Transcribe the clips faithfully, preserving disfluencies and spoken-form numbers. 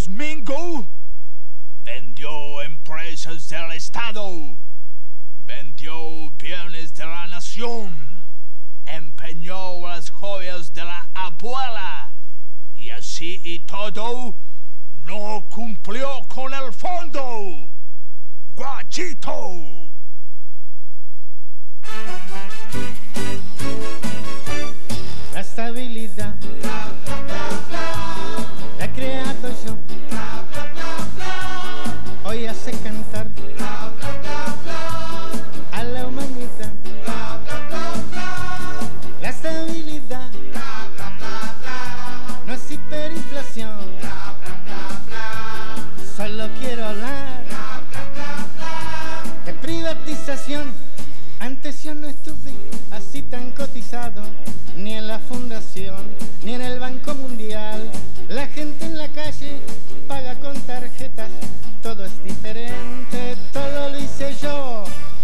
Feroz Mingo vendió empresas del Estado, vendió bienes de la nación, empeñó las joyas de la abuela y así y todo no cumplió con el fondo. ¡Guachito! La estabilidad Bla, bla, bla, bla. la he creado yo, Bla, bla, bla, bla. hoy hace cantar Bla, bla, bla, bla. a la humanidad. Bla, bla, bla, bla. La estabilidad Bla, bla, bla, bla. no es hiperinflación, Bla, bla, bla, bla. solo quiero hablar Bla, bla, bla, bla. de privatización. Antes yo no estuve así tan cotizado, ni en la fundación, ni en el Banco Mundial. La gente en la calle paga con tarjetas, todo es diferente, todo lo hice yo.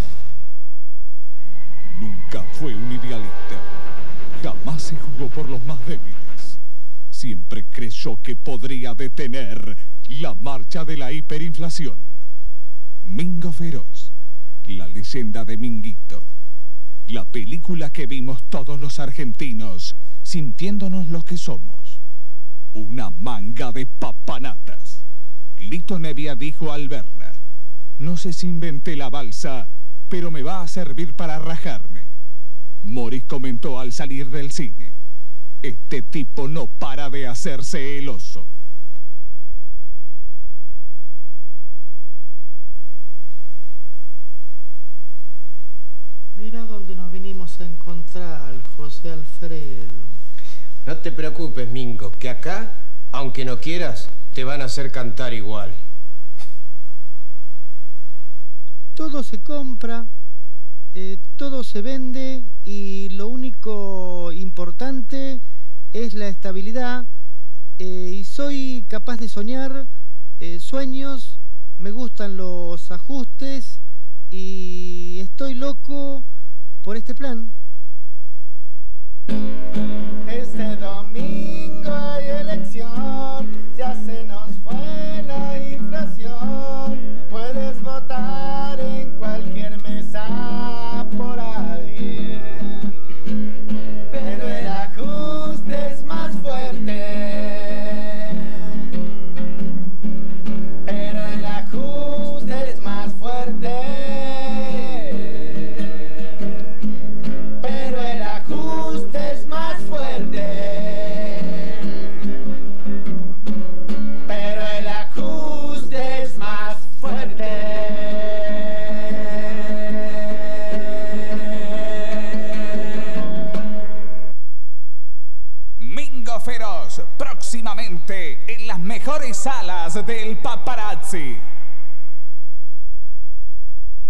Nunca fue un idealista, jamás se jugó por los más débiles. Siempre creyó que podría detener la marcha de la hiperinflación. Mingo Feroz, la leyenda de Minguito. La película que vimos todos los argentinos, sintiéndonos lo que somos. Una manga de papanatas. Lito Nevia dijo al verla: no sé si inventé la balsa, pero me va a servir para rajarme. Morris comentó al salir del cine: este tipo no para de hacerse el oso. Mira dónde nos vinimos a encontrar, José Alfredo. No te preocupes, Mingo, que acá, aunque no quieras, te van a hacer cantar igual. Todo se compra, eh, todo se vende y lo único importante es la estabilidad. Eh, y soy capaz de soñar eh, sueños, me gustan los ajustes y estoy loco por este plan. Este domingo hay elección, ya se nos fue la inflación. Puedes votar en cualquier mesa por alguien, pero el ajuste es más fuerte. Pero el ajuste es más fuerte. Pero el ajuste es más fuerte. Pero el ajuste es más fuerte. Mingo Feroz, próximamente en las mejores salas del paparazzi.